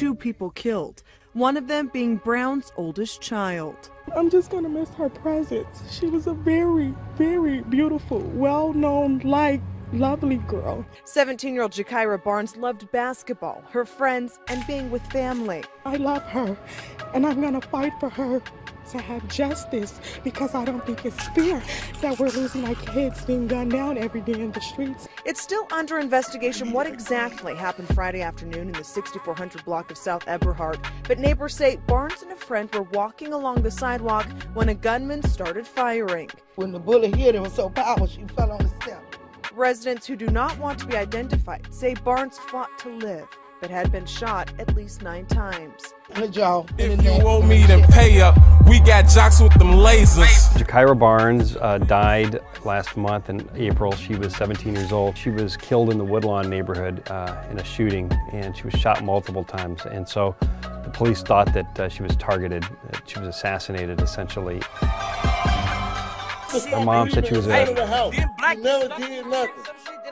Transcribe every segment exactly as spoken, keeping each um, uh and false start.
two people killed, one of them being Brown's oldest child. I'm just gonna miss her presence. She was a very, very beautiful, well-known, liked, lovely girl. seventeen-year-old Jakira Barnes loved basketball, her friends, and being with family. I love her, and I'm gonna fight for her to have justice, because I don't think it's fair that we're losing our kids being gunned down every day in the streets. It's still under investigation what exactly happened Friday afternoon in the sixty-four hundred block of South Eberhard, but neighbors say Barnes and a friend were walking along the sidewalk when a gunman started firing. When the bullet hit, it was so powerful she fell on the step. Residents who do not want to be identified say Barnes fought to live, but had been shot at least nine times. If you owe me, then pay up. We got jocks with them lasers. Jakira Barnes uh, died last month in April. She was seventeen years old. She was killed in the Woodlawn neighborhood uh, in a shooting, and she was shot multiple times. And so the police thought that uh, she was targeted, that she was assassinated, essentially. Her mom said she was a... You never did nothing.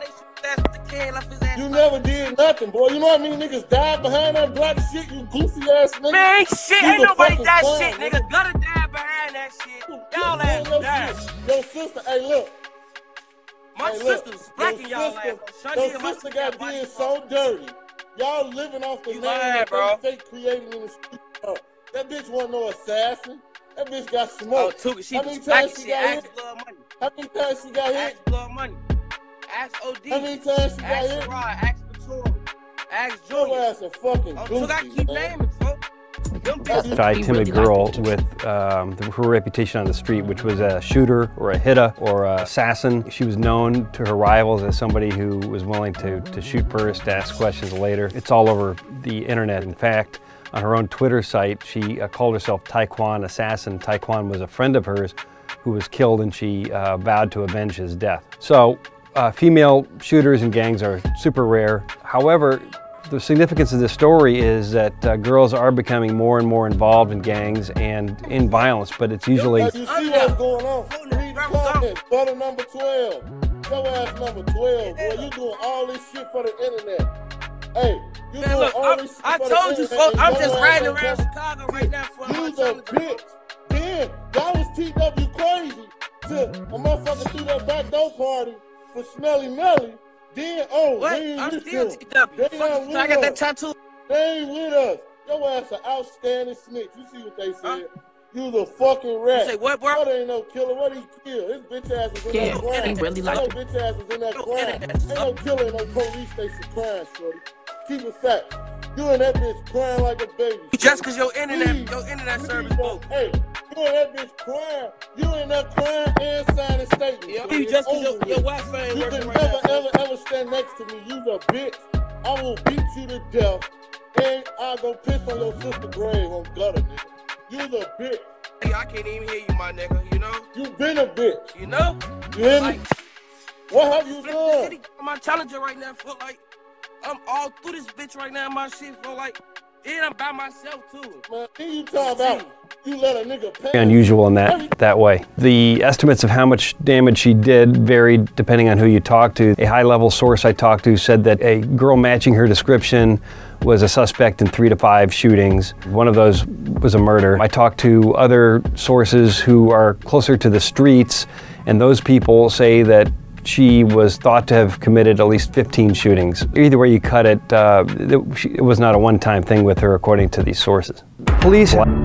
You never did nothing, boy. You know what I mean? Niggas died behind that black shit, you goofy ass nigga. Man, shit, ain't nobody died shit, nigga. nigga. Gotta die behind that shit. Y'all ass died. Your sister, hey, look. My hey, sister's blacking y'all ass. Your sister got did so dirty. Y'all living off the you name lying, that bro. they created in the street. Oh, that bitch wasn't no assassin. That bitch got smoked. Oh, took, she How many was times she shit, got hit? blood money. How many times she got hit? Ask blood money. Ask O D. How many times she got ask hit? Rod, ask Batum. Ask Your Junior. ass a fucking Oh, goofy, took, I keep man. naming, folks. Shy, timid girl with um, her reputation on the street, which was a shooter or a hitter or an assassin. She was known to her rivals as somebody who was willing to, to shoot first, ask questions later. It's all over the internet. In fact, on her own Twitter site, she uh, called herself Taekwon Assassin. Taekwon was a friend of hers who was killed, and she uh, vowed to avenge his death. So uh, female shooters and gangs are super rare. However, the significance of this story is that uh, girls are becoming more and more involved in gangs and in violence, but it's usually... You see what's going on? Read the comments. Brother number twelve. Your ass number twelve, boy. You doing all this shit for the internet. Hey, you Man, doing look, all I'm, this shit I for told the you, internet. folks, I'm Your just ass riding ain't around never- Chicago right now for You's my a bitch. Then, y'all was T W crazy till a motherfucker threw that back door party for Smelly Melly. Then, oh, What? they ain't I'm with still them. T W. They Fuck, ain't with I got that us. tattoo. They ain't with us. Your ass an outstanding snitch. You see what they said? Huh? You's a fucking rat. You say what, bro? What ain't no killer? What he killed? His bitch ass was in Yeah, that crime. he really like no it. bitch ass was in that Yo, crime. internet Ain't no killer in no police station crying, shorty. Keep it fact. You and that bitch crying like a baby. Just cause your internet, Please, your internet please service don't- broke. Hey, you and that bitch crying. You in that crying and signing statement. Yeah, shorty. just cause It's your, over your with. Wi-Fi ain't You working can right never, now. ever, ever stand next to me. You's a bitch. I will beat you to death. And I'll go piss on your sister grave on gutter, nigga. You's a bitch. Hey, I can't even hear you, my nigga, you know? You been a bitch. You know? You hear me? Like, What have you flip the done? city, my challenger right now, for like, I'm all through this bitch right now, my shit, for like, and I'm by myself too. Man, then you talk about you let a nigga pay. unusual in that that way. The estimates of how much damage she did varied depending on who you talked to. A high-level source I talked to said that a girl matching her description was a suspect in three to five shootings. One of those was a murder. I talked to other sources who are closer to the streets, and those people say that she was thought to have committed at least fifteen shootings. Either way you cut it, uh, it was not a one-time thing with her, according to these sources. Police